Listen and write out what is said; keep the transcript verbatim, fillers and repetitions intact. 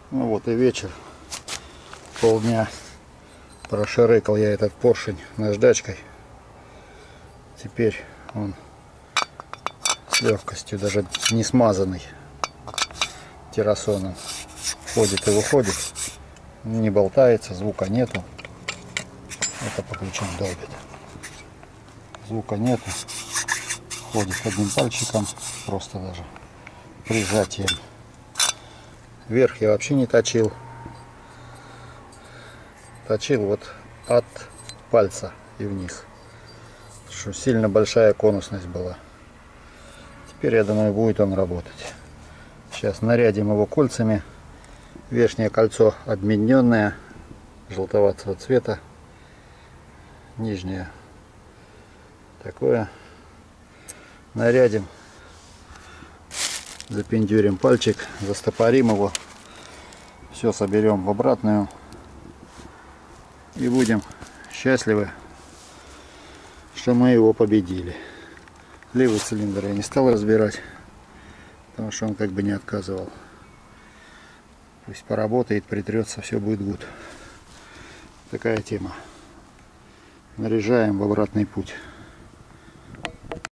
Ну вот и вечер. Полдня прошерыкал я этот поршень наждачкой. Теперь он с легкостью, даже не смазанный террасоном, входит и выходит. Не болтается, звука нету. Это по ключам долбит. Звука нету. Ходит одним пальчиком, просто даже прижатием. Вверх я вообще не точил. Точил вот от пальца и вниз. Что сильно большая конусность была. Теперь, я думаю, будет он работать. Сейчас нарядим его кольцами. Верхнее кольцо обмененное, желтоватого цвета. Нижнее такое. Нарядим. Запендюрим пальчик, застопорим его. Все соберем в обратную. И будем счастливы, что мы его победили. Левый цилиндр я не стал разбирать, потому что он как бы не отказывал. Пусть поработает, притрется, все будет гуд. Такая тема. Наряжаем в обратный путь.